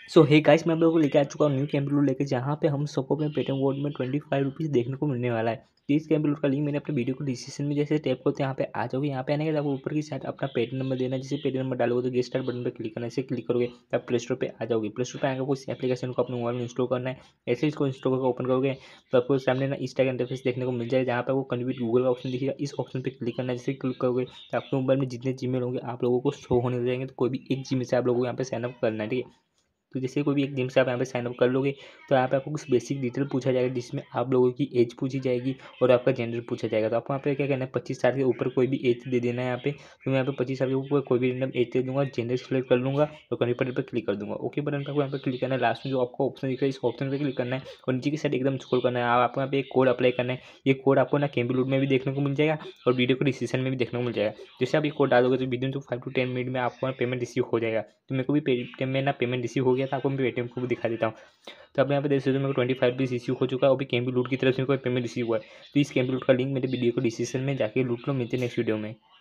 सो hey guys, मैं आप लोगों को लेके आ चुका हूँ न्यू कैंपलूट लेके, जहाँ पे हम सबको अपने पेटीएम वॉलेट में 25 रुपीज़ देखने को मिलने वाला है। तो इस कैंपलूट का लिंक मैंने अपने वीडियो को डिस्क्रिप्शन में जैसे टैप करते हैं यहाँ पे आ जाओगे। यहाँ पे आने के बाद आपको ऊपर की साइड अपना पेटीएम नंबर देना है। जैसे पेटीएम नंबर डालोगे तो गेट स्टार्ट बटन पर क्लिक करना है। इसे क्लिक करोगे तो आप प्ले स्टोर पे आ जाओगे। प्ले स्टोर पे आएगा उस एप्लीकेशन को अपने मोबाइल में इंस्टॉल करना है। ऐसे इसको इंस्टॉल करके ओपन करोगे तो आपको सामने ना इस तरह का इंटरफेस देखने को मिल जाएगा, जहाँ पे वो कन्वर्ट गूगल का ऑप्शन दिखेगा। इस ऑप्शन पे क्लिक करना है। जैसे क्लिक करोगे तो आपके मोबाइल में जितने जीमेल होंगे आप लोगों को शो होने लग जाएंगे। तो कोई भी एक जीमेल से आप लोगों को यहाँ पे साइनअप करना है, ठीक है। तो जैसे कोई भी एक जिम से आप यहाँ पे साइनअप कर लोगे तो यहाँ पे आपको कुछ बेसिक डिटेल पूछा जाएगा, जिसमें आप लोगों की एज पूछी जाएगी और आपका जेंडर पूछा जाएगा। तो आपको यहाँ पे क्या करना है, 25 साल के ऊपर कोई भी एज दे देना है यहाँ पे। तो मैं यहाँ पे 25 साल के ऊपर कोई भी रैंडम एज दे दूंगा, जेंडर सेलेक्ट कर लूँगा और कन्फर्म बटन पर क्लिक कर दूंगा। ओके बटन पर यहाँ पे क्लिक करना है। लास्ट में जो आपको ऑप्शन दिख रहा है इस ऑप्शन पर क्लिक करना है और नीचे की साइड एकदम स्क्रॉल करना है। आपको यहाँ पे एक कोड अप्लाई करना है। ये कोड आपको ना कैंपलूट में भी देखने को मिल जाएगा और वीडियो को डिस्क्रिप्शन में भी देखने को मिल जाएगा। जैसे आप ये कोड डालोगे तो विदिन 5 to 10 मिनट में आपको पेमेंट रिसीव हो जाएगा। तो मेरे को भी पेटीएम में ना पेमेंट रिसीव हो गया था, आपको मैं पेटीएम को भी दिखा देता हूँ। तो आप यहाँ पे देख सकते हो मेरे को 25 रुपीज़ रिसीव हो चुका है। अभी कैंपलूट की तरफ से मेरे को पेमेंट रिसीव हुआ है। तो इस कैंपलूट का लिंक मेरे वीडियो को डिस्क्रिप्शन में जाके लूट लो। मिलते हैं नेक्स्ट वीडियो में।